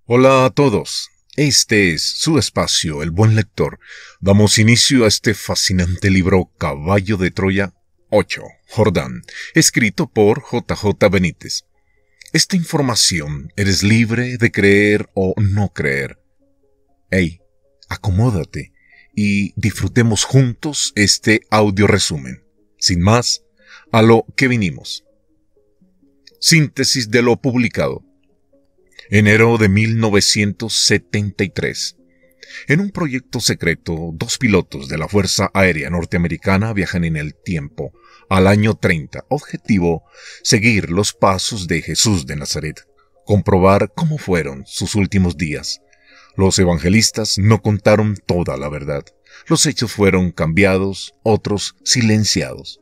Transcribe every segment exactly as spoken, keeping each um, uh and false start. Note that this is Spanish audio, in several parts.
Hola a todos. Este es su espacio, El Buen Lector. Damos inicio a este fascinante libro Caballo de Troya ocho, Jordán, escrito por J J Benítez. Esta información eres libre de creer o no creer. Hey, acomódate y disfrutemos juntos este audio resumen. Sin más, a lo que vinimos. Síntesis de lo publicado. Enero de mil novecientos setenta y tres. En un proyecto secreto, dos pilotos de la Fuerza Aérea Norteamericana viajan en el tiempo, al año treinta. Objetivo, seguir los pasos de Jesús de Nazaret, comprobar cómo fueron sus últimos días. Los evangelistas no contaron toda la verdad. Los hechos fueron cambiados, otros silenciados.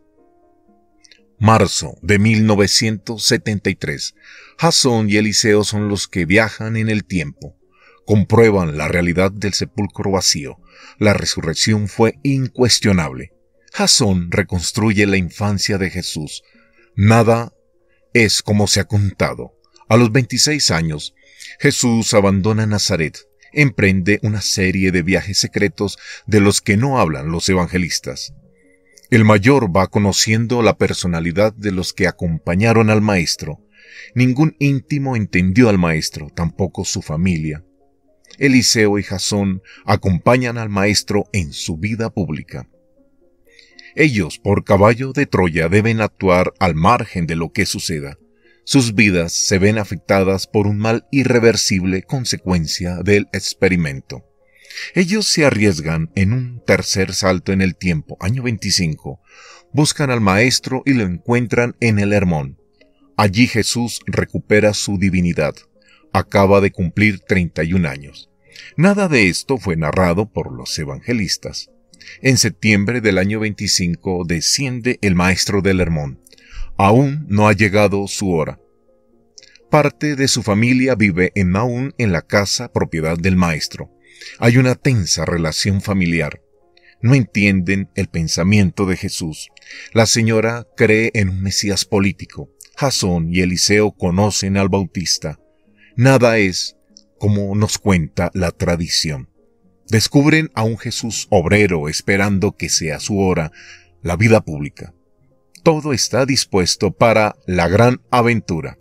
Marzo de mil novecientos setenta y tres. Jasón y Eliseo son los que viajan en el tiempo. Comprueban la realidad del sepulcro vacío. La resurrección fue incuestionable. Jasón reconstruye la infancia de Jesús. Nada es como se ha contado. A los veintiséis años, Jesús abandona Nazaret. Emprende una serie de viajes secretos de los que no hablan los evangelistas. El mayor va conociendo la personalidad de los que acompañaron al maestro. Ningún íntimo entendió al maestro, tampoco su familia. Eliseo y Jasón acompañan al maestro en su vida pública. Ellos, por caballo de Troya, deben actuar al margen de lo que suceda. Sus vidas se ven afectadas por un mal irreversible consecuencia del experimento. Ellos se arriesgan en un tercer salto en el tiempo, año veinticinco. Buscan al maestro y lo encuentran en el Hermón. Allí Jesús recupera su divinidad. Acaba de cumplir treinta y un años. Nada de esto fue narrado por los evangelistas. En septiembre del año veinticinco desciende el maestro del Hermón. Aún no ha llegado su hora. Parte de su familia vive en Naún, en la casa propiedad del maestro. Hay una tensa relación familiar. No entienden el pensamiento de Jesús. La señora cree en un Mesías político. Jasón y Eliseo conocen al Bautista. Nada es como nos cuenta la tradición. Descubren a un Jesús obrero esperando que sea su hora, la vida pública. Todo está dispuesto para la gran aventura.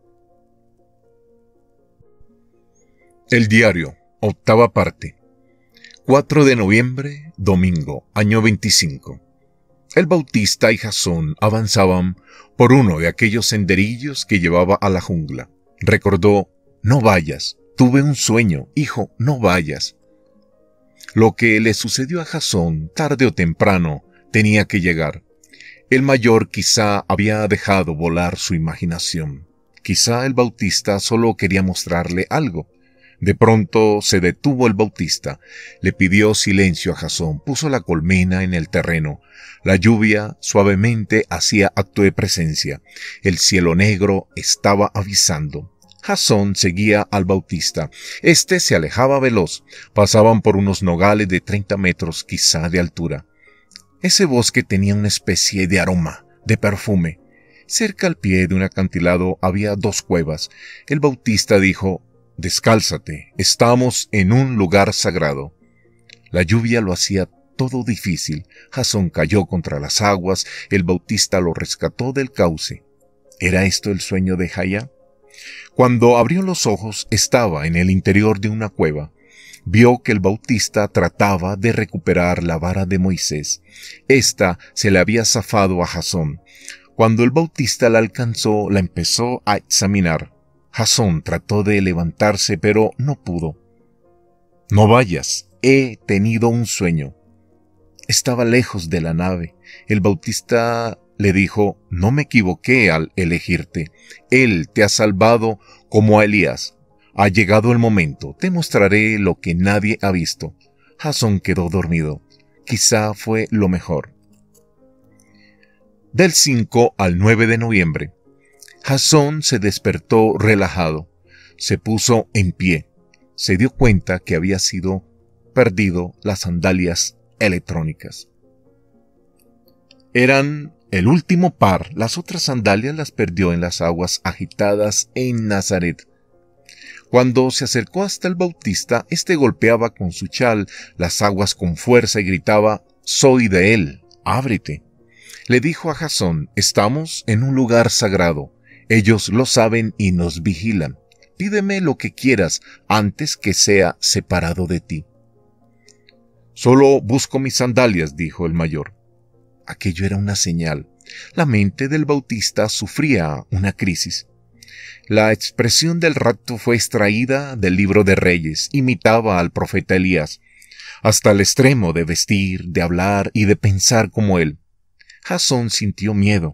El diario. Octava parte. cuatro de noviembre, domingo, año veinticinco. El Bautista y Jasón avanzaban por uno de aquellos senderillos que llevaba a la jungla. Recordó: no vayas, tuve un sueño, hijo, no vayas. Lo que le sucedió a Jasón, tarde o temprano, tenía que llegar. El mayor quizá había dejado volar su imaginación. Quizá el Bautista solo quería mostrarle algo. De pronto se detuvo el Bautista, le pidió silencio a Jasón, puso la colmena en el terreno. La lluvia suavemente hacía acto de presencia. El cielo negro estaba avisando. Jasón seguía al Bautista. Este se alejaba veloz. Pasaban por unos nogales de treinta metros quizá de altura. Ese bosque tenía una especie de aroma, de perfume. Cerca al pie de un acantilado había dos cuevas. El Bautista dijo: descálzate, estamos en un lugar sagrado. La lluvia lo hacía todo difícil. Jasón cayó contra las aguas, el Bautista lo rescató del cauce. ¿Era esto el sueño de Jaya? Cuando abrió los ojos, estaba en el interior de una cueva. Vio que el Bautista trataba de recuperar la vara de Moisés. Esta se le había zafado a Jasón. Cuando el Bautista la alcanzó, la empezó a examinar. Jasón trató de levantarse, pero no pudo. No vayas, he tenido un sueño. Estaba lejos de la nave. El Bautista le dijo: no me equivoqué al elegirte. Él te ha salvado como a Elías. Ha llegado el momento, te mostraré lo que nadie ha visto. Jasón quedó dormido. Quizá fue lo mejor. Del cinco al nueve de noviembre. Jasón se despertó relajado. Se puso en pie. Se dio cuenta que había sido perdido las sandalias electrónicas. Eran el último par. Las otras sandalias las perdió en las aguas agitadas en Nazaret. Cuando se acercó hasta el Bautista, éste golpeaba con su chal las aguas con fuerza y gritaba: «Soy de él, ábrete». Le dijo a Jasón: «Estamos en un lugar sagrado. Ellos lo saben y nos vigilan. Pídeme lo que quieras antes que sea separado de ti». «Solo busco mis sandalias», dijo el mayor. Aquello era una señal. La mente del Bautista sufría una crisis. La expresión del rapto fue extraída del libro de Reyes, imitaba al profeta Elías, hasta el extremo de vestir, de hablar y de pensar como él. Jasón sintió miedo.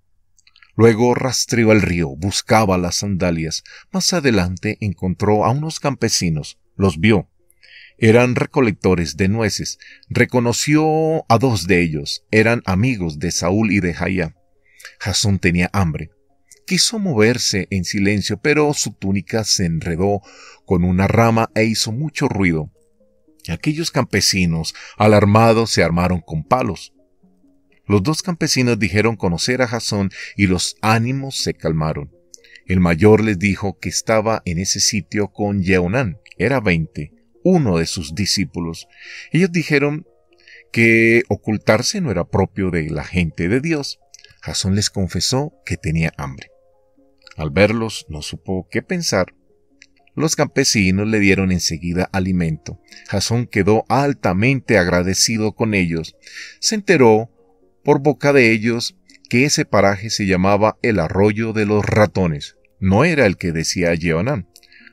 Luego rastreó el río, buscaba las sandalias. Más adelante encontró a unos campesinos, los vio. Eran recolectores de nueces. Reconoció a dos de ellos, eran amigos de Saúl y de Jaía. Jasón tenía hambre. Quiso moverse en silencio, pero su túnica se enredó con una rama e hizo mucho ruido. Aquellos campesinos, alarmados, se armaron con palos. Los dos campesinos dijeron conocer a Jasón y los ánimos se calmaron. El mayor les dijo que estaba en ese sitio con Jeonán, era veinte, uno de sus discípulos. Ellos dijeron que ocultarse no era propio de la gente de Dios. Jasón les confesó que tenía hambre. Al verlos, no supo qué pensar. Los campesinos le dieron enseguida alimento. Jasón quedó altamente agradecido con ellos. Se enteró, por boca de ellos, que ese paraje se llamaba el Arroyo de los Ratones. No era el que decía Jeonán.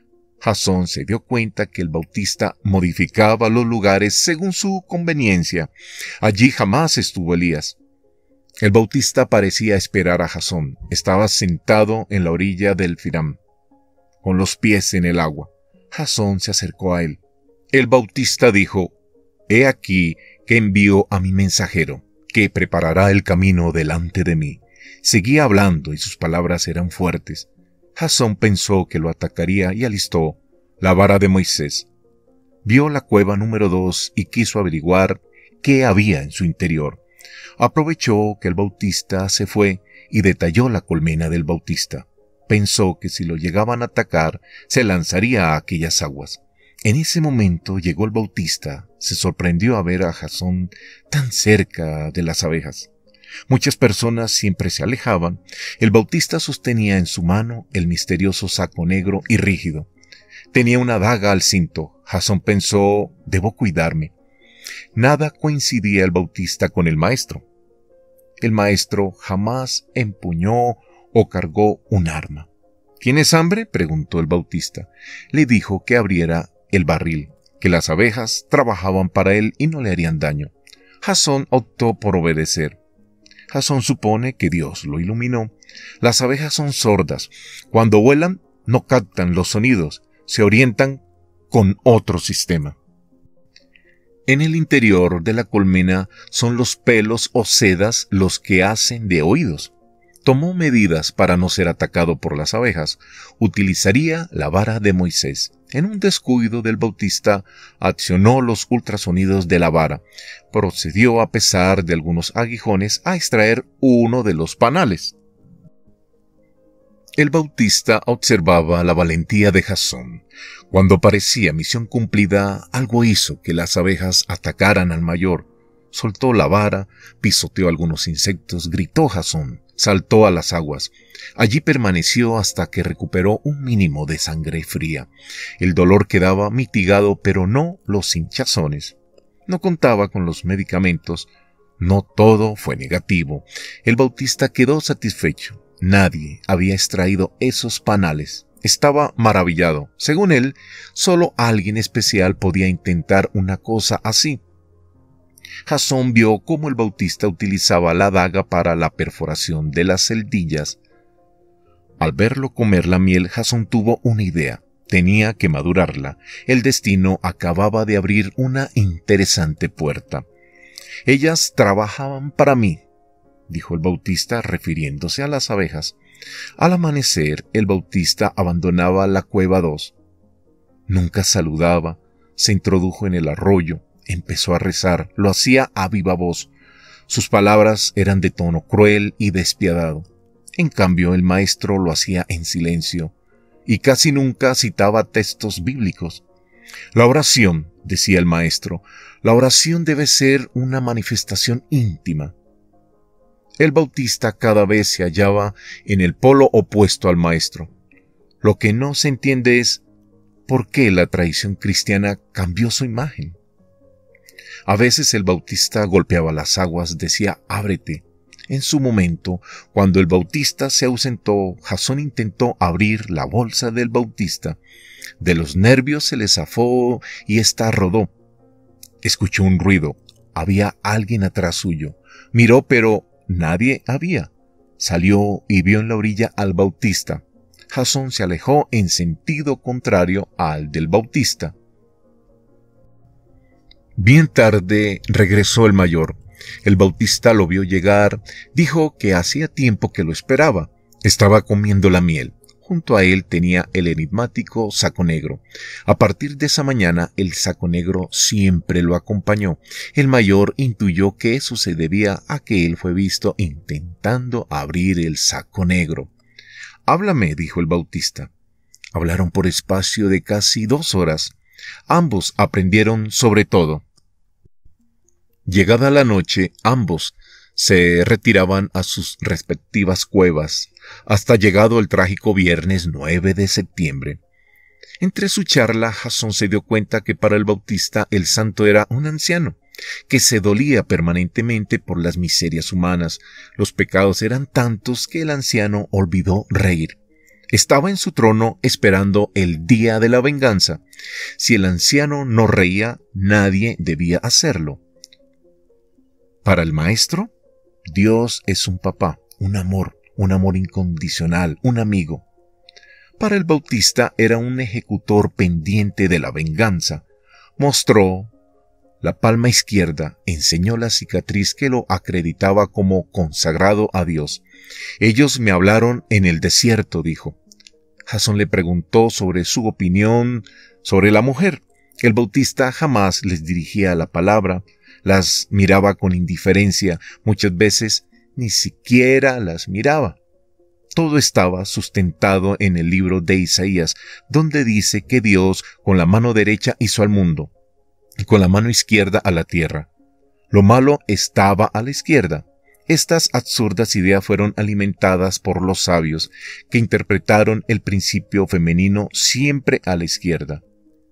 Jasón se dio cuenta que el Bautista modificaba los lugares según su conveniencia. Allí jamás estuvo Elías. El Bautista parecía esperar a Jasón. Estaba sentado en la orilla del Firam, con los pies en el agua. Jasón se acercó a él. El Bautista dijo: «He aquí que envío a mi mensajero, que preparará el camino delante de mí». Seguía hablando y sus palabras eran fuertes. Jasón pensó que lo atacaría y alistó la vara de Moisés. Vio la cueva número dos y quiso averiguar qué había en su interior. Aprovechó que el Bautista se fue y detalló la colmena del Bautista. Pensó que si lo llegaban a atacar, se lanzaría a aquellas aguas. En ese momento llegó el Bautista. Se sorprendió a ver a Jasón tan cerca de las abejas. Muchas personas siempre se alejaban. El Bautista sostenía en su mano el misterioso saco negro y rígido. Tenía una daga al cinto. Jasón pensó: «Debo cuidarme». Nada coincidía el Bautista con el maestro. El maestro jamás empuñó o cargó un arma. «¿Tienes hambre?», preguntó el Bautista. Le dijo que abriera el barril, que las abejas trabajaban para él y no le harían daño. Jasón optó por obedecer. Jasón supone que Dios lo iluminó. Las abejas son sordas. Cuando vuelan, no captan los sonidos, se orientan con otro sistema. En el interior de la colmena son los pelos o sedas los que hacen de oídos. Tomó medidas para no ser atacado por las abejas. Utilizaría la vara de Moisés. En un descuido del Bautista, accionó los ultrasonidos de la vara. Procedió, a pesar de algunos aguijones, a extraer uno de los panales. El Bautista observaba la valentía de Jasón. Cuando parecía misión cumplida, algo hizo que las abejas atacaran al mayor. Soltó la vara, pisoteó algunos insectos, gritó Jasón, saltó a las aguas. Allí permaneció hasta que recuperó un mínimo de sangre fría. El dolor quedaba mitigado, pero no los hinchazones. No contaba con los medicamentos. No todo fue negativo. El Bautista quedó satisfecho. Nadie había extraído esos panales. Estaba maravillado. Según él, solo alguien especial podía intentar una cosa así. Jasón vio cómo el Bautista utilizaba la daga para la perforación de las celdillas. Al verlo comer la miel, Jasón tuvo una idea. Tenía que madurarla. El destino acababa de abrir una interesante puerta. «Ellas trabajaban para mí», dijo el Bautista, refiriéndose a las abejas. Al amanecer, el Bautista abandonaba la cueva dos. Nunca saludaba, se introdujo en el arroyo, empezó a rezar, lo hacía a viva voz. Sus palabras eran de tono cruel y despiadado. En cambio, el maestro lo hacía en silencio. y casi nunca citaba textos bíblicos. La oración, decía el maestro, la oración debe ser una manifestación íntima. El Bautista cada vez se hallaba en el polo opuesto al maestro. Lo que no se entiende es por qué la tradición cristiana cambió su imagen. A veces el Bautista golpeaba las aguas, decía ábrete. En su momento, cuando el Bautista se ausentó, Jasón intentó abrir la bolsa del Bautista. De los nervios se le zafó y ésta rodó. Escuchó un ruido. Había alguien atrás suyo. Miró, pero nadie había. Salió y vio en la orilla al Bautista. Jasón se alejó en sentido contrario al del Bautista. Bien tarde regresó el mayor. El Bautista lo vio llegar, dijo que hacía tiempo que lo esperaba. Estaba comiendo la miel. Junto a él tenía el enigmático saco negro. A partir de esa mañana, el saco negro siempre lo acompañó. El mayor intuyó que eso se debía a que él fue visto intentando abrir el saco negro. «Háblame», dijo el Bautista. Hablaron por espacio de casi dos horas. Ambos aprendieron sobre todo. Llegada la noche, ambos se retiraban a sus respectivas cuevas, hasta llegado el trágico viernes nueve de septiembre. Entre su charla, Jasón se dio cuenta que para el Bautista el santo era un anciano, que se dolía permanentemente por las miserias humanas. Los pecados eran tantos que el anciano olvidó reír. Estaba en su trono esperando el día de la venganza. Si el anciano no reía, nadie debía hacerlo. Para el maestro, Dios es un papá, un amor, un amor incondicional, un amigo. Para el Bautista era un ejecutor pendiente de la venganza. Mostró la palma izquierda, enseñó la cicatriz que lo acreditaba como consagrado a Dios. Ellos me hablaron en el desierto, dijo. Jasón le preguntó sobre su opinión sobre la mujer. El Bautista jamás les dirigía la palabra, las miraba con indiferencia, muchas veces ni siquiera las miraba. Todo estaba sustentado en el libro de Isaías, donde dice que Dios con la mano derecha hizo al mundo, y con la mano izquierda a la tierra. Lo malo estaba a la izquierda. Estas absurdas ideas fueron alimentadas por los sabios, que interpretaron el principio femenino siempre a la izquierda.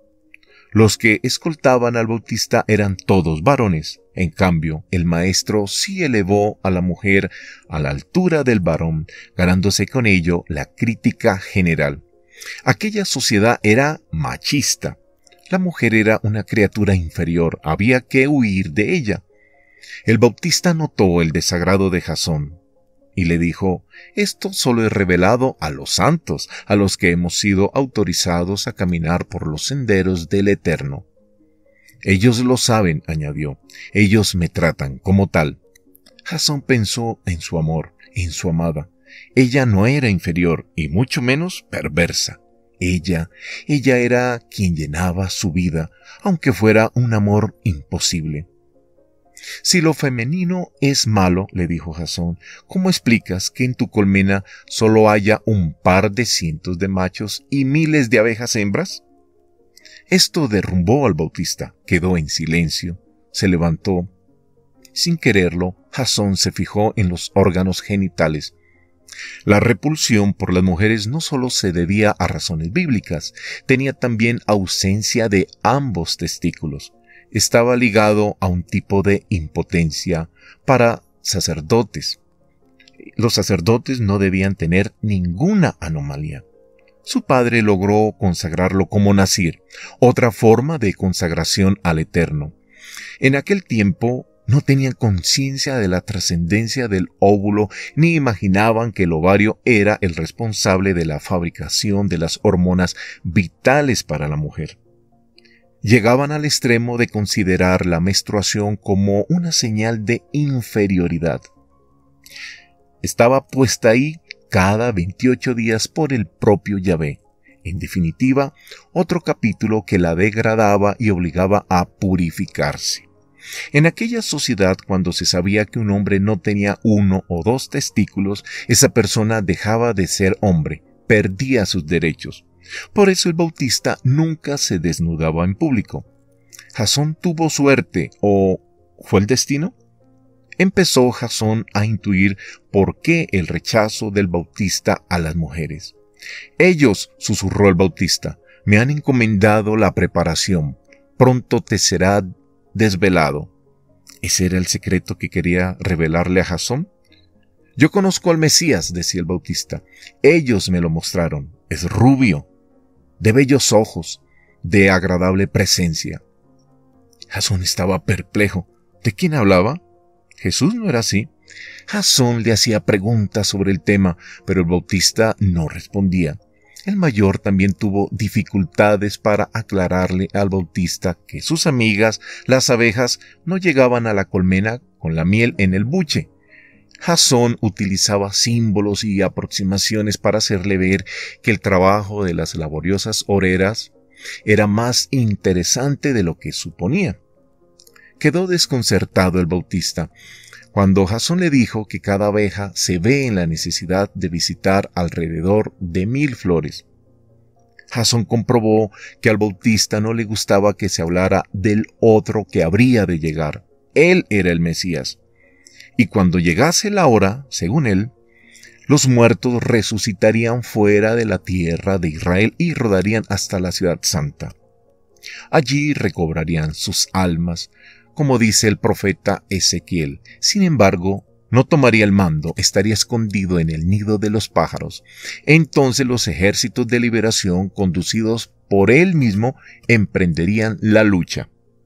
Los que escoltaban al Bautista eran todos varones. En cambio, el maestro sí elevó a la mujer a la altura del varón, ganándose con ello la crítica general. Aquella sociedad era machista. La mujer era una criatura inferior, había que huir de ella. El Bautista notó el desagrado de Jasón y le dijo: «Esto solo es revelado a los santos, a los que hemos sido autorizados a caminar por los senderos del Eterno». «Ellos lo saben», añadió, «ellos me tratan como tal». Jasón pensó en su amor, en su amada. Ella no era inferior y mucho menos perversa. Ella, ella era quien llenaba su vida, aunque fuera un amor imposible. «Si lo femenino es malo», le dijo Jasón, «¿cómo explicas que en tu colmena solo haya un par de cientos de machos y miles de abejas hembras?» Esto derrumbó al Bautista. Quedó en silencio. Se levantó. Sin quererlo, Jasón se fijó en los órganos genitales. La repulsión por las mujeres no solo se debía a razones bíblicas, tenía también ausencia de ambos testículos. Estaba ligado a un tipo de impotencia para sacerdotes. Los sacerdotes no debían tener ninguna anomalía. Su padre logró consagrarlo como nazir, otra forma de consagración al Eterno. En aquel tiempo no tenían conciencia de la trascendencia del óvulo ni imaginaban que el ovario era el responsable de la fabricación de las hormonas vitales para la mujer. Llegaban al extremo de considerar la menstruación como una señal de inferioridad. Estaba puesta ahí cada veintiocho días por el propio Yahvé. En definitiva, otro capítulo que la degradaba y obligaba a purificarse. En aquella sociedad, cuando se sabía que un hombre no tenía uno o dos testículos, esa persona dejaba de ser hombre, perdía sus derechos. Por eso el Bautista nunca se desnudaba en público. ¿Jasón tuvo suerte o fue el destino? Empezó Jasón a intuir por qué el rechazo del Bautista a las mujeres. Ellos, susurró el Bautista, me han encomendado la preparación. Pronto te será desvelado. ¿Ese era el secreto que quería revelarle a Jasón? Yo conozco al Mesías, decía el Bautista. Ellos me lo mostraron. Es rubio, de bellos ojos, de agradable presencia. Jasón estaba perplejo. ¿De quién hablaba? Jesús no era así. Jasón le hacía preguntas sobre el tema, pero el Bautista no respondía. El mayor también tuvo dificultades para aclararle al Bautista que sus amigas, las abejas, no llegaban a la colmena con la miel en el buche. Jasón utilizaba símbolos y aproximaciones para hacerle ver que el trabajo de las laboriosas obreras era más interesante de lo que suponía. Quedó desconcertado el Bautista cuando Jasón le dijo que cada abeja se ve en la necesidad de visitar alrededor de mil flores. Jasón comprobó que al Bautista no le gustaba que se hablara del otro que habría de llegar. Él era el Mesías. Y cuando llegase la hora, según él, los muertos resucitarían fuera de la tierra de Israel y rodarían hasta la ciudad santa. Allí recobrarían sus almas, como dice el profeta Ezequiel. Sin embargo, no tomaría el mando, estaría escondido en el nido de los pájaros. Entonces los ejércitos de liberación, conducidos por él mismo, emprenderían la lucha.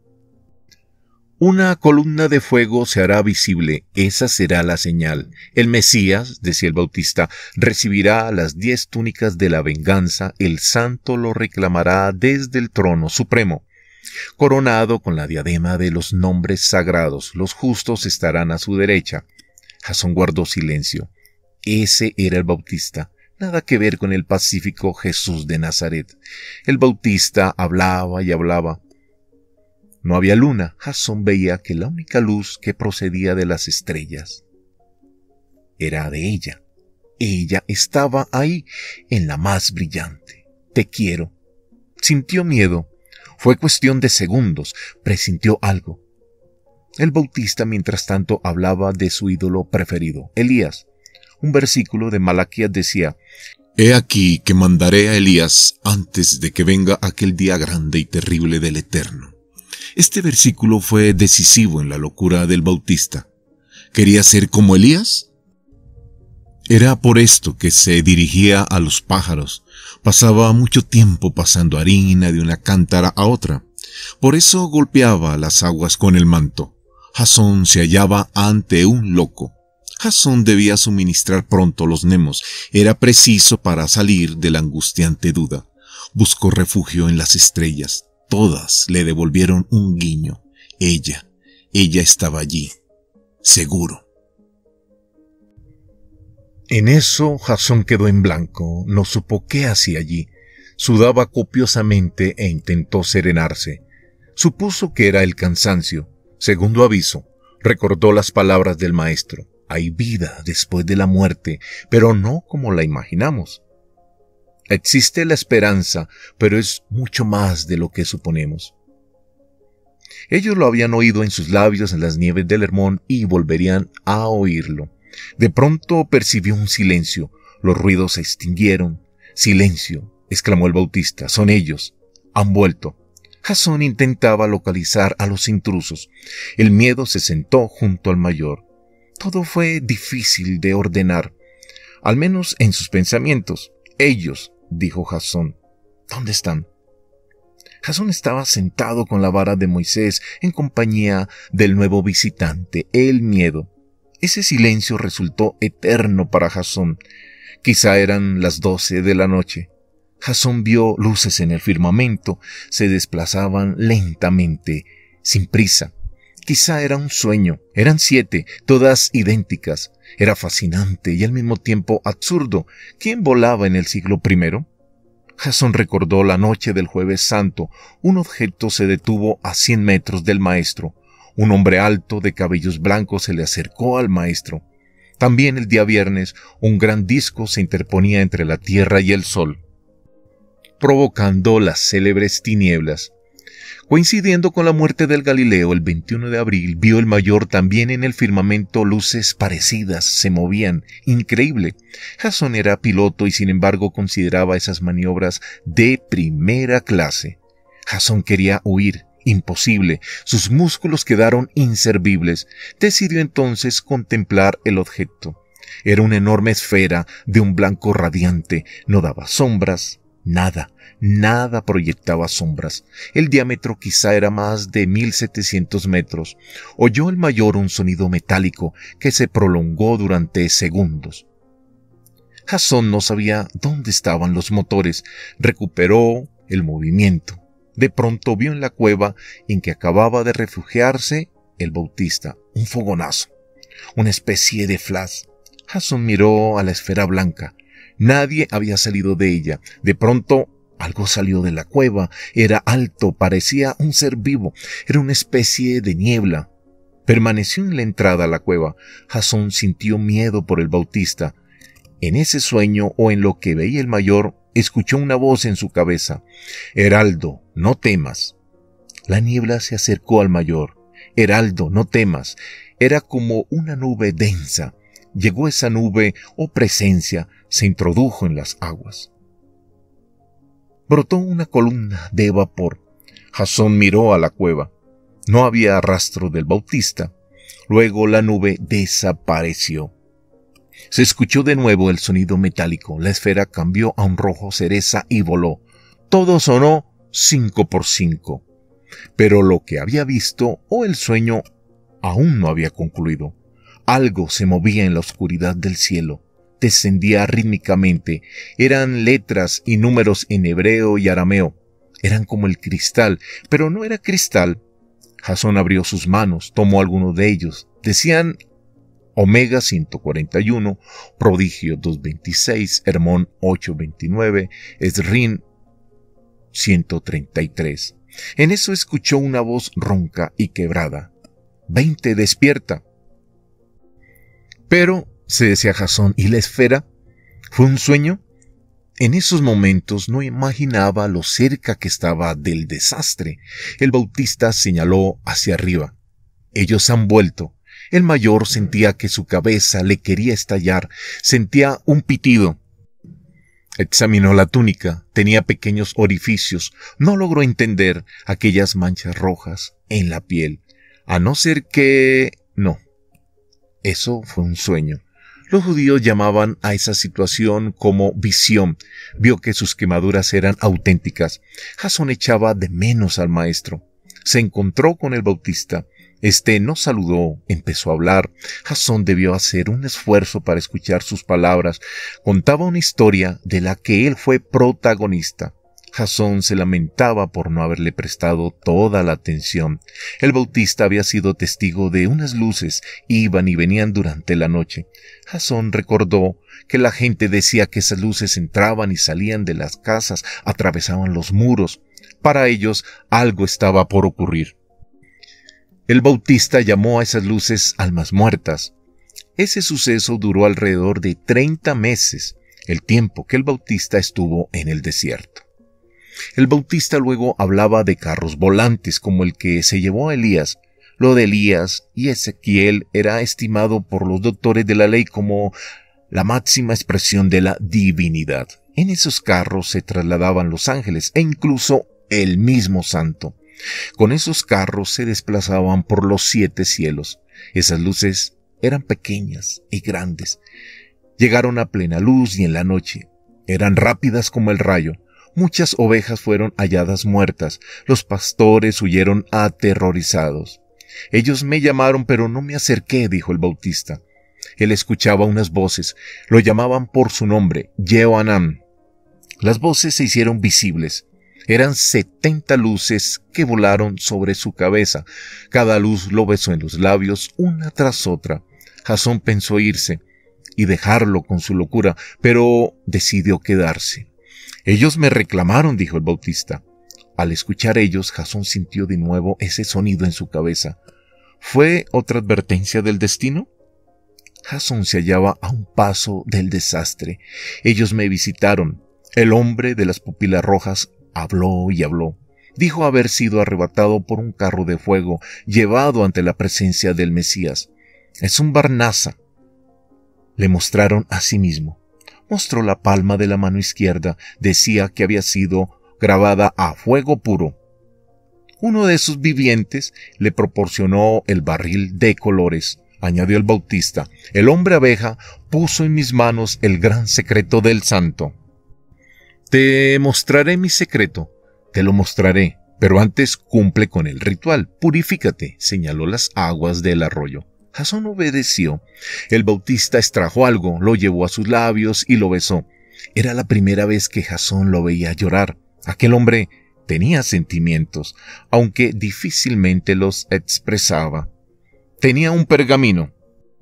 Una columna de fuego se hará visible, esa será la señal. El Mesías, decía el Bautista, recibirá las diez túnicas de la venganza, el santo lo reclamará desde el trono supremo. Coronado con la diadema de los nombres sagrados, los justos estarán a su derecha. Jasón guardó silencio. Ese era el Bautista, nada que ver con el pacífico Jesús de Nazaret. El Bautista hablaba y hablaba. No había luna. Jasón veía que la única luz que procedía de las estrellas era de ella. Ella estaba ahí, en la más brillante. Te quiero. Sintió miedo. Fue cuestión de segundos. Presintió algo. El Bautista, mientras tanto, hablaba de su ídolo preferido, Elías. Un versículo de Malaquías decía: He aquí que mandaré a Elías antes de que venga aquel día grande y terrible del Eterno. Este versículo fue decisivo en la locura del Bautista. ¿Quería ser como Elías? Era por esto que se dirigía a los pájaros. Pasaba mucho tiempo pasando harina de una cántara a otra. Por eso golpeaba las aguas con el manto. Jasón se hallaba ante un loco. Jasón debía suministrar pronto los nemos. Era preciso para salir de la angustiante duda. Buscó refugio en las estrellas. Todas le devolvieron un guiño. Ella, ella estaba allí, seguro. En eso Jasón quedó en blanco, no supo qué hacía allí. Sudaba copiosamente e intentó serenarse. Supuso que era el cansancio. Segundo aviso, recordó las palabras del maestro. Hay vida después de la muerte, pero no como la imaginamos. Existe la esperanza, pero es mucho más de lo que suponemos. Ellos lo habían oído en sus labios en las nieves del Hermón y volverían a oírlo. De pronto percibió un silencio. Los ruidos se extinguieron. Silencio, exclamó el Bautista. Son ellos. Han vuelto. Jasón intentaba localizar a los intrusos. El miedo se sentó junto al mayor. Todo fue difícil de ordenar, al menos en sus pensamientos. Ellos, dijo Jasón. ¿Dónde están? Jasón estaba sentado con la vara de Moisés en compañía del nuevo visitante, el miedo. Ese silencio resultó eterno para Jasón. Quizá eran las doce de la noche. Jasón vio luces en el firmamento, se desplazaban lentamente, sin prisa. Quizá era un sueño. Eran siete, todas idénticas. Era fascinante y al mismo tiempo absurdo. ¿Quién volaba en el siglo primero? Jasón recordó la noche del Jueves Santo. Un objeto se detuvo a cien metros del maestro. Un hombre alto de cabellos blancos se le acercó al maestro. También el día viernes un gran disco se interponía entre la tierra y el sol, provocando las célebres tinieblas. Coincidiendo con la muerte del Galileo el veintiuno de abril, vio el mayor también en el firmamento luces parecidas, se movían, increíble. Jasón era piloto y sin embargo consideraba esas maniobras de primera clase. Jasón quería huir, imposible, sus músculos quedaron inservibles. Decidió entonces contemplar el objeto. Era una enorme esfera de un blanco radiante, no daba sombras, nada. Nada proyectaba sombras. El diámetro quizá era más de mil setecientos metros. Oyó el mayor un sonido metálico que se prolongó durante segundos. Jasón no sabía dónde estaban los motores. Recuperó el movimiento. De pronto vio en la cueva en que acababa de refugiarse el Bautista un fogonazo, una especie de flash. Jasón miró a la esfera blanca. Nadie había salido de ella. De pronto algo salió de la cueva. Era alto, parecía un ser vivo. Era una especie de niebla. Permaneció en la entrada a la cueva. Jasón sintió miedo por el Bautista. En ese sueño o en lo que veía el mayor, escuchó una voz en su cabeza. «Heraldo, no temas». La niebla se acercó al mayor. «Heraldo, no temas». Era como una nube densa. Llegó esa nube o presencia, se introdujo en las aguas. Brotó una columna de vapor. Jasón miró a la cueva. No había rastro del Bautista. Luego la nube desapareció. Se escuchó de nuevo el sonido metálico. La esfera cambió a un rojo cereza y voló. Todo sonó cinco por cinco. Pero lo que había visto o el sueño aún no había concluido. Algo se movía en la oscuridad del cielo. Descendía rítmicamente. Eran letras y números en hebreo y arameo. Eran como el cristal, pero no era cristal. Jasón abrió sus manos, tomó alguno de ellos. Decían Omega ciento cuarenta y uno, Prodigio doscientos veintiséis, Hermón ochocientos veintinueve, Esrin ciento treinta y tres. En eso escuchó una voz ronca y quebrada. «Veinte, despierta». Pero, se decía Jasón, ¿y la esfera? ¿Fue un sueño? En esos momentos no imaginaba lo cerca que estaba del desastre. El Bautista señaló hacia arriba. Ellos han vuelto. El mayor sentía que su cabeza le quería estallar. Sentía un pitido. Examinó la túnica. Tenía pequeños orificios. No logró entender aquellas manchas rojas en la piel. A no ser que... no. Eso fue un sueño. Los judíos llamaban a esa situación como visión. Vio que sus quemaduras eran auténticas. Jasón echaba de menos al maestro. Se encontró con el Bautista. Este no saludó, empezó a hablar. Jasón debió hacer un esfuerzo para escuchar sus palabras. Contaba una historia de la que él fue protagonista. Jasón se lamentaba por no haberle prestado toda la atención. El Bautista había sido testigo de unas luces, iban y venían durante la noche. Jasón recordó que la gente decía que esas luces entraban y salían de las casas, atravesaban los muros. Para ellos algo estaba por ocurrir. El Bautista llamó a esas luces almas muertas. Ese suceso duró alrededor de treinta meses, el tiempo que el Bautista estuvo en el desierto. El Bautista luego hablaba de carros volantes como el que se llevó a Elías. Lo de Elías y Ezequiel era estimado por los doctores de la ley como la máxima expresión de la divinidad. En esos carros se trasladaban los ángeles e incluso el mismo santo. Con esos carros se desplazaban por los siete cielos. Esas luces eran pequeñas y grandes. Llegaron a plena luz y en la noche. Eran rápidas como el rayo. Muchas ovejas fueron halladas muertas. Los pastores huyeron aterrorizados. Ellos me llamaron, pero no me acerqué, dijo el Bautista. Él escuchaba unas voces. Lo llamaban por su nombre, Yehoanán. Las voces se hicieron visibles. Eran setenta luces que volaron sobre su cabeza. Cada luz lo besó en los labios, una tras otra. Jasón pensó irse y dejarlo con su locura, pero decidió quedarse. Ellos me reclamaron, dijo el Bautista. Al escuchar ellos, Jasón sintió de nuevo ese sonido en su cabeza. ¿Fue otra advertencia del destino? Jasón se hallaba a un paso del desastre. Ellos me visitaron. El hombre de las pupilas rojas habló y habló. Dijo haber sido arrebatado por un carro de fuego, llevado ante la presencia del Mesías. Es un Barnasa. Le mostraron a sí mismo. Mostró la palma de la mano izquierda. Decía que había sido grabada a fuego puro. Uno de sus vivientes le proporcionó el barril de colores. Añadió el Bautista: el hombre abeja puso en mis manos el gran secreto del santo. Te mostraré mi secreto, te lo mostraré, pero antes cumple con el ritual, purifícate, señaló las aguas del arroyo. Jasón obedeció. El Bautista extrajo algo, lo llevó a sus labios y lo besó. Era la primera vez que Jasón lo veía llorar. Aquel hombre tenía sentimientos, aunque difícilmente los expresaba. Tenía un pergamino.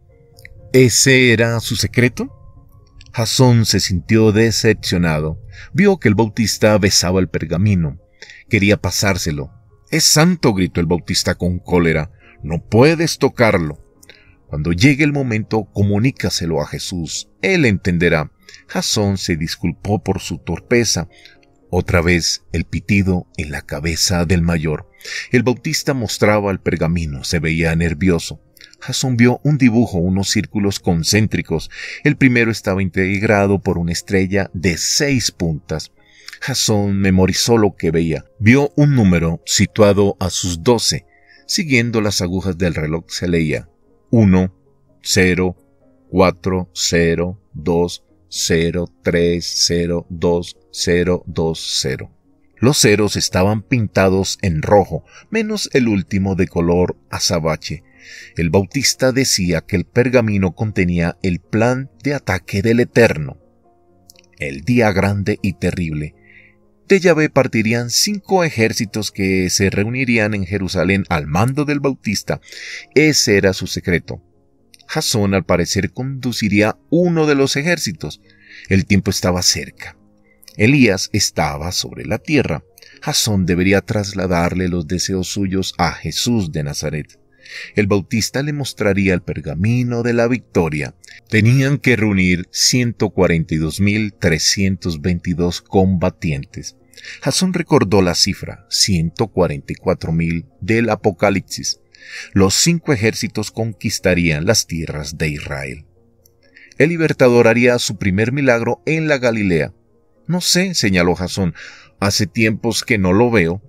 ¿Ese era su secreto? Jasón se sintió decepcionado. Vio que el Bautista besaba el pergamino. Quería pasárselo. «Es santo», gritó el Bautista con cólera. «No puedes tocarlo. Cuando llegue el momento, comunícaselo a Jesús. Él entenderá». Jasón se disculpó por su torpeza. Otra vez el pitido en la cabeza del mayor. El Bautista mostraba el pergamino, se veía nervioso. Jasón vio un dibujo, unos círculos concéntricos. El primero estaba integrado por una estrella de seis puntas. Jasón memorizó lo que veía. Vio un número situado a sus doce. Siguiendo las agujas del reloj se leía uno, cero, cuatro, cero, dos, cero, tres, cero, dos, cero, dos, cero. Los ceros estaban pintados en rojo, menos el último de color azabache. El Bautista decía que el pergamino contenía el plan de ataque del Eterno. El día grande y terrible. De Yahvé partirían cinco ejércitos que se reunirían en Jerusalén al mando del Bautista. Ese era su secreto. Jasón, al parecer, conduciría uno de los ejércitos. El tiempo estaba cerca. Elías estaba sobre la tierra. Jasón debería trasladarle los deseos suyos a Jesús de Nazaret. El Bautista le mostraría el pergamino de la victoria. Tenían que reunir ciento cuarenta y dos mil trescientos veintidós combatientes. Jasón recordó la cifra, ciento cuarenta y cuatro mil del Apocalipsis. Los cinco ejércitos conquistarían las tierras de Israel. El libertador haría su primer milagro en la Galilea. No sé, señaló Jasón, hace tiempos que no lo veo.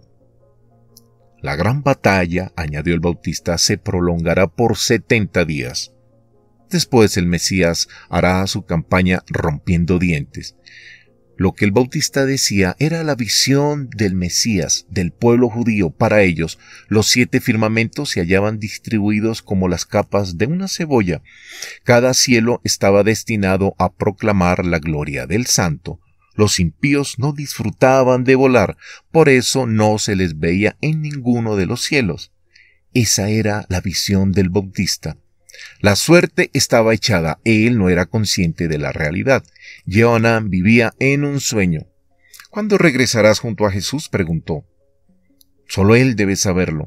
La gran batalla, añadió el Bautista, se prolongará por setenta días. Después el Mesías hará su campaña rompiendo dientes. Lo que el Bautista decía era la visión del Mesías, del pueblo judío. Para ellos, los siete firmamentos se hallaban distribuidos como las capas de una cebolla. Cada cielo estaba destinado a proclamar la gloria del Santo. Los impíos no disfrutaban de volar, por eso no se les veía en ninguno de los cielos. Esa era la visión del Bautista. La suerte estaba echada, él no era consciente de la realidad. Johanán vivía en un sueño. ¿Cuándo regresarás junto a Jesús?, preguntó. Solo él debe saberlo.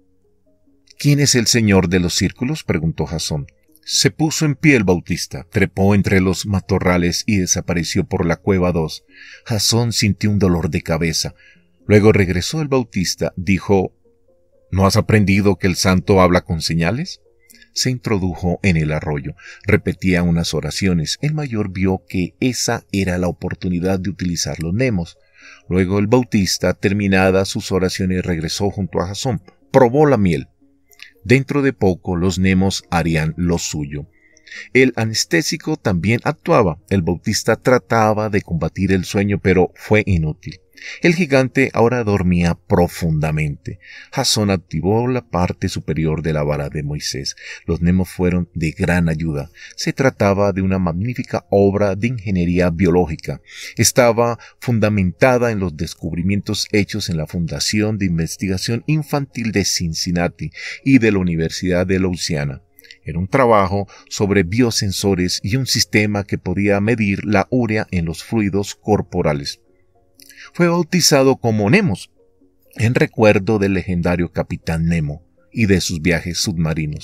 ¿Quién es el Señor de los círculos?, preguntó Jasón. Se puso en pie el Bautista, trepó entre los matorrales y desapareció por la cueva dos. Jasón sintió un dolor de cabeza. Luego regresó el Bautista, dijo, ¿no has aprendido que el santo habla con señales? Se introdujo en el arroyo, repetía unas oraciones. El mayor vio que esa era la oportunidad de utilizar los nemos. Luego el Bautista, terminadas sus oraciones, regresó junto a Jasón, probó la miel. Dentro de poco los nemos harían lo suyo. El anestésico también actuaba. El Bautista trataba de combatir el sueño, pero fue inútil. El gigante ahora dormía profundamente. Jasón activó la parte superior de la vara de Moisés. Los nemos fueron de gran ayuda. Se trataba de una magnífica obra de ingeniería biológica. Estaba fundamentada en los descubrimientos hechos en la Fundación de Investigación Infantil de Cincinnati y de la Universidad de Louisiana. Era un trabajo sobre biosensores y un sistema que podía medir la urea en los fluidos corporales. Fue bautizado como Nemos, en recuerdo del legendario capitán Nemo y de sus viajes submarinos.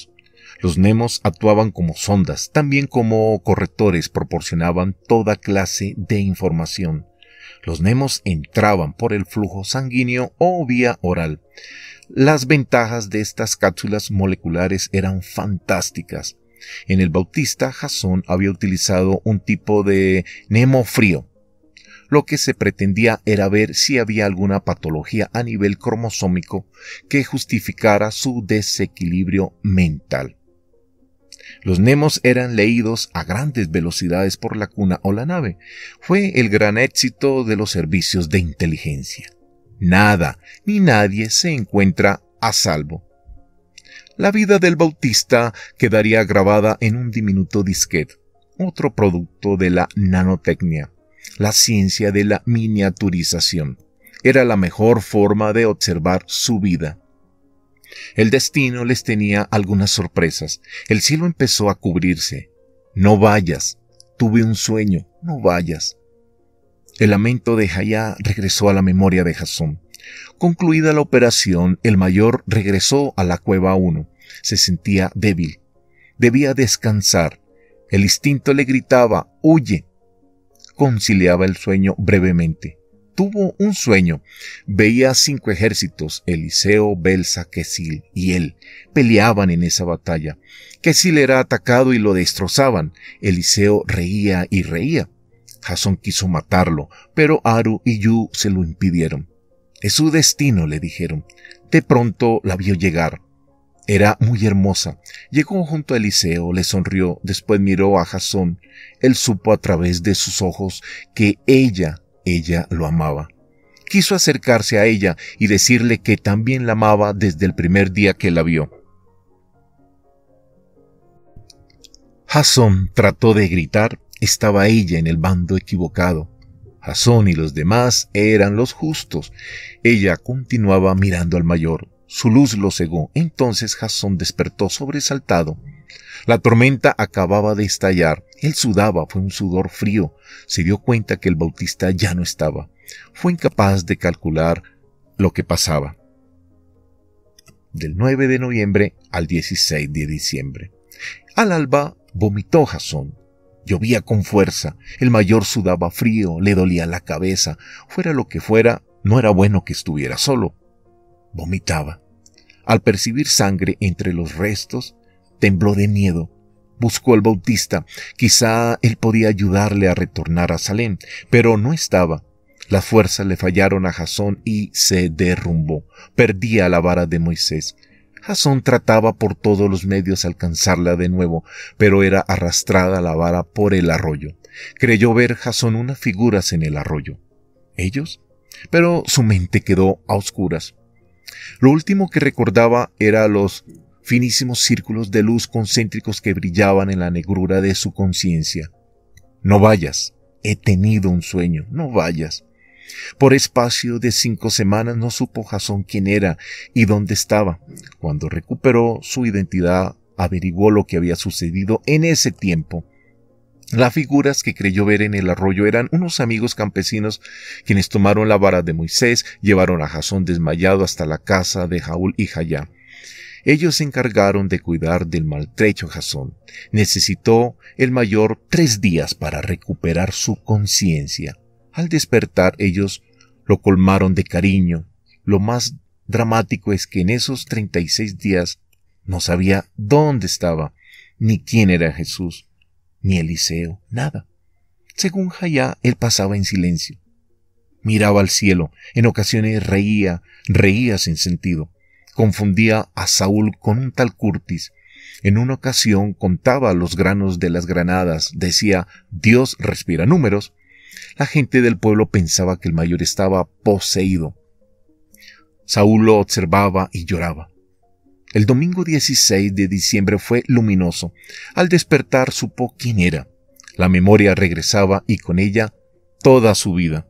Los nemos actuaban como sondas, también como correctores proporcionaban toda clase de información. Los nemos entraban por el flujo sanguíneo o vía oral. Las ventajas de estas cápsulas moleculares eran fantásticas. En el Bautista, Jasón había utilizado un tipo de nemo frío. Lo que se pretendía era ver si había alguna patología a nivel cromosómico que justificara su desequilibrio mental. Los nemos eran leídos a grandes velocidades por la cuna o la nave. Fue el gran éxito de los servicios de inteligencia. Nada ni nadie se encuentra a salvo. La vida del Bautista quedaría grabada en un diminuto disquete, otro producto de la nanotecnia, la ciencia de la miniaturización. Era la mejor forma de observar su vida. El destino les tenía algunas sorpresas. El cielo empezó a cubrirse. No vayas. Tuve un sueño. No vayas. El lamento de Jaya regresó a la memoria de Jasón. Concluida la operación, el mayor regresó a la cueva uno. Se sentía débil. Debía descansar. El instinto le gritaba, ¡huye! Conciliaba el sueño brevemente. Tuvo un sueño. Veía cinco ejércitos, Eliseo, Belsa, Quesil y él. Peleaban en esa batalla. Quesil era atacado y lo destrozaban. Eliseo reía y reía. Jasón quiso matarlo, pero Aru y Yu se lo impidieron. Es su destino, le dijeron. De pronto la vio llegar. Era muy hermosa. Llegó junto a Eliseo, le sonrió, después miró a Jasón. Él supo a través de sus ojos que ella Ella lo amaba. Quiso acercarse a ella y decirle que también la amaba desde el primer día que la vio. Jasón trató de gritar. Estaba ella en el bando equivocado. Jasón y los demás eran los justos. Ella continuaba mirando al mayor. Su luz lo cegó. Entonces Jasón despertó sobresaltado. La tormenta acababa de estallar. Él sudaba, fue un sudor frío. Se dio cuenta que el Bautista ya no estaba. Fue incapaz de calcular lo que pasaba. Del nueve de noviembre al dieciséis de diciembre. Al alba vomitó Jasón. Llovía con fuerza. El mayor sudaba frío, le dolía la cabeza. Fuera lo que fuera, no era bueno que estuviera solo. Vomitaba. Al percibir sangre entre los restos, tembló de miedo. Buscó al Bautista. Quizá él podía ayudarle a retornar a Salem, pero no estaba. Las fuerzas le fallaron a Jasón y se derrumbó. Perdía la vara de Moisés. Jasón trataba por todos los medios alcanzarla de nuevo, pero era arrastrada la vara por el arroyo. Creyó ver Jasón unas figuras en el arroyo. ¿Ellos? Pero su mente quedó a oscuras. Lo último que recordaba era los finísimos círculos de luz concéntricos que brillaban en la negrura de su conciencia. No vayas, he tenido un sueño, no vayas. Por espacio de cinco semanas no supo Jasón quién era y dónde estaba. Cuando recuperó su identidad, averiguó lo que había sucedido en ese tiempo. Las figuras que creyó ver en el arroyo eran unos amigos campesinos quienes tomaron la vara de Moisés, llevaron a Jasón desmayado hasta la casa de Jaúl y Jayá. Ellos se encargaron de cuidar del maltrecho Jasón. Necesitó el mayor tres días para recuperar su conciencia. Al despertar ellos lo colmaron de cariño. Lo más dramático es que en esos treinta y seis días no sabía dónde estaba, ni quién era Jesús, ni Eliseo, nada. Según Jayá, él pasaba en silencio. Miraba al cielo, en ocasiones reía, reía sin sentido. Confundía a Saúl con un tal Curtis. En una ocasión contaba los granos de las granadas, decía, Dios respira números. La gente del pueblo pensaba que el mayor estaba poseído. Saúl lo observaba y lloraba. El domingo dieciséis de diciembre fue luminoso. Al despertar supo quién era. La memoria regresaba y con ella toda su vida.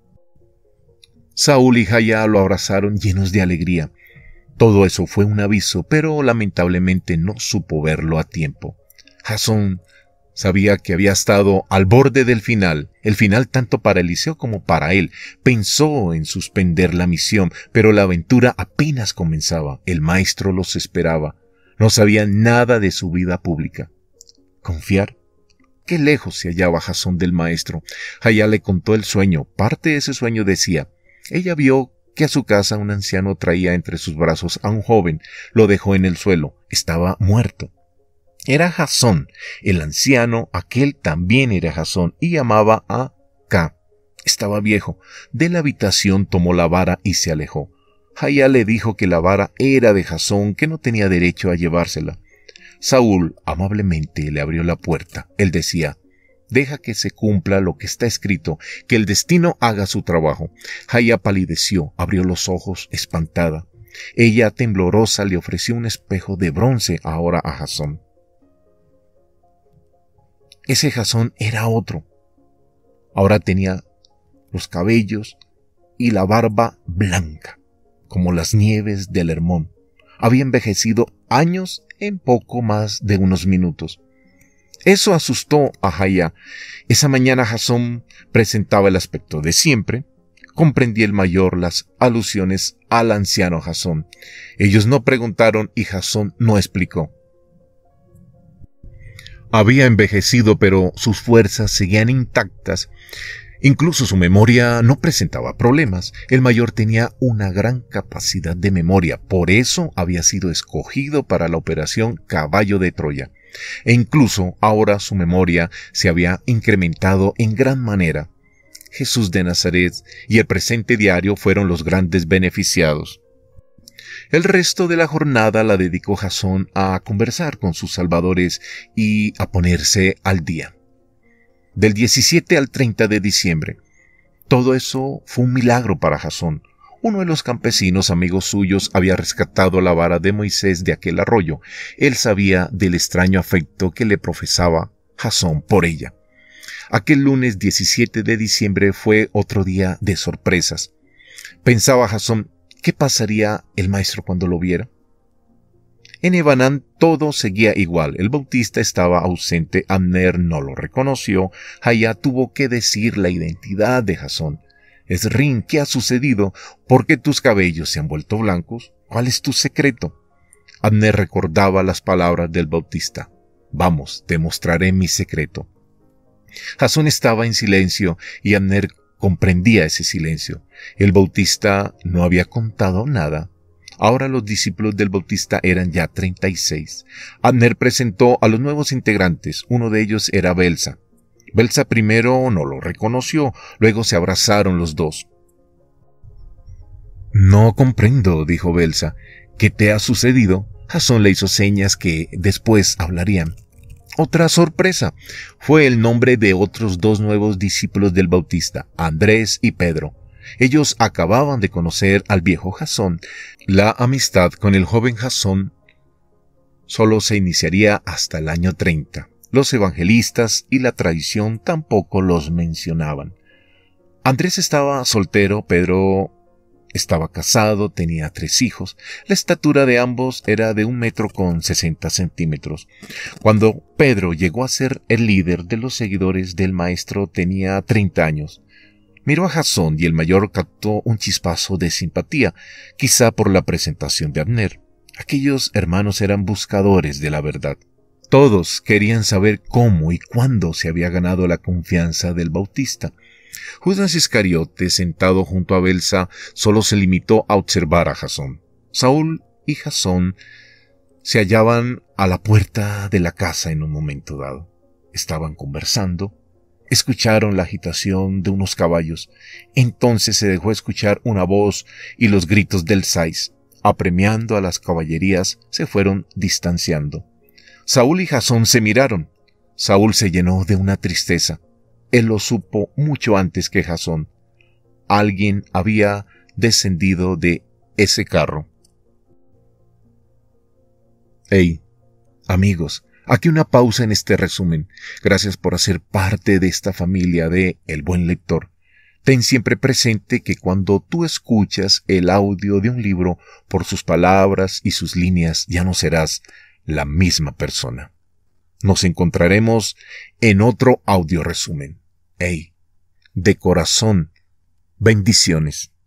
Saúl y Jayá lo abrazaron llenos de alegría. Todo eso fue un aviso, pero lamentablemente no supo verlo a tiempo. Jasón sabía que había estado al borde del final, el final tanto para Eliseo como para él. Pensó en suspender la misión, pero la aventura apenas comenzaba. El maestro los esperaba. No sabía nada de su vida pública. ¿Confiar? Qué lejos se hallaba Jasón del maestro. Hayá le contó el sueño. Parte de ese sueño decía: ella vio que a su casa un anciano traía entre sus brazos a un joven. Lo dejó en el suelo. Estaba muerto. Era Jasón. El anciano, aquel también era Jasón, y llamaba a K. Estaba viejo. De la habitación tomó la vara y se alejó. Hayá le dijo que la vara era de Jasón, que no tenía derecho a llevársela. Saúl amablemente le abrió la puerta. Él decía: deja que se cumpla lo que está escrito, que el destino haga su trabajo. Hayá palideció, abrió los ojos, espantada. Ella, temblorosa, le ofreció un espejo de bronce ahora a Jasón. Ese Jasón era otro. Ahora tenía los cabellos y la barba blanca, como las nieves del Hermón. Había envejecido años en poco más de unos minutos. Eso asustó a Hayá. Esa mañana Jasón presentaba el aspecto de siempre. Comprendía el mayor las alusiones al anciano Jasón. Ellos no preguntaron y Jasón no explicó. Había envejecido, pero sus fuerzas seguían intactas. Incluso su memoria no presentaba problemas. El mayor tenía una gran capacidad de memoria, por eso había sido escogido para la operación Caballo de Troya. E incluso ahora su memoria se había incrementado en gran manera. Jesús de Nazaret y el presente diario fueron los grandes beneficiados. El resto de la jornada la dedicó Jasón a conversar con sus salvadores y a ponerse al día. Del diecisiete al treinta de diciembre. Todo eso fue un milagro para Jasón. Uno de los campesinos amigos suyos había rescatado la vara de Moisés de aquel arroyo. Él sabía del extraño afecto que le profesaba Jasón por ella. Aquel lunes diecisiete de diciembre fue otro día de sorpresas. Pensaba Jasón, ¿qué pasaría el maestro cuando lo viera? En Ebanán todo seguía igual. El bautista estaba ausente, Abner no lo reconoció, Hayá tuvo que decir la identidad de Jasón. Esrín, ¿qué ha sucedido? ¿Por qué tus cabellos se han vuelto blancos? ¿Cuál es tu secreto? Abner recordaba las palabras del bautista. Vamos, te mostraré mi secreto. Jasón estaba en silencio y Abner comprendía ese silencio. El bautista no había contado nada. Ahora los discípulos del bautista eran ya treinta y seis. Abner presentó a los nuevos integrantes. Uno de ellos era Belsa. Belsa primero no lo reconoció, luego se abrazaron los dos. No comprendo, dijo Belsa. ¿Qué te ha sucedido? Jasón le hizo señas que después hablarían. Otra sorpresa fue el nombre de otros dos nuevos discípulos del bautista, Andrés y Pedro. Ellos acababan de conocer al viejo Jasón. La amistad con el joven Jasón solo se iniciaría hasta el año treinta. Los evangelistas y la tradición tampoco los mencionaban. Andrés estaba soltero, Pedro estaba casado, tenía tres hijos. La estatura de ambos era de un metro con sesenta centímetros. Cuando Pedro llegó a ser el líder de los seguidores del maestro tenía treinta años. Miró a Jasón y el mayor captó un chispazo de simpatía, quizá por la presentación de Abner. Aquellos hermanos eran buscadores de la verdad. Todos querían saber cómo y cuándo se había ganado la confianza del bautista. Judas Iscariote, sentado junto a Belsa, solo se limitó a observar a Jasón. Saúl y Jasón se hallaban a la puerta de la casa en un momento dado. Estaban conversando. Escucharon la agitación de unos caballos. Entonces se dejó escuchar una voz y los gritos del sais. Apremiando a las caballerías, se fueron distanciando. Saúl y Jasón se miraron. Saúl se llenó de una tristeza. Él lo supo mucho antes que Jasón. Alguien había descendido de ese carro. Hey, amigos, aquí una pausa en este resumen. Gracias por hacer parte de esta familia de El Buen Lector. Ten siempre presente que cuando tú escuchas el audio de un libro, por sus palabras y sus líneas ya no serás la misma persona. Nos encontraremos en otro audio resumen. Hey, de corazón, bendiciones.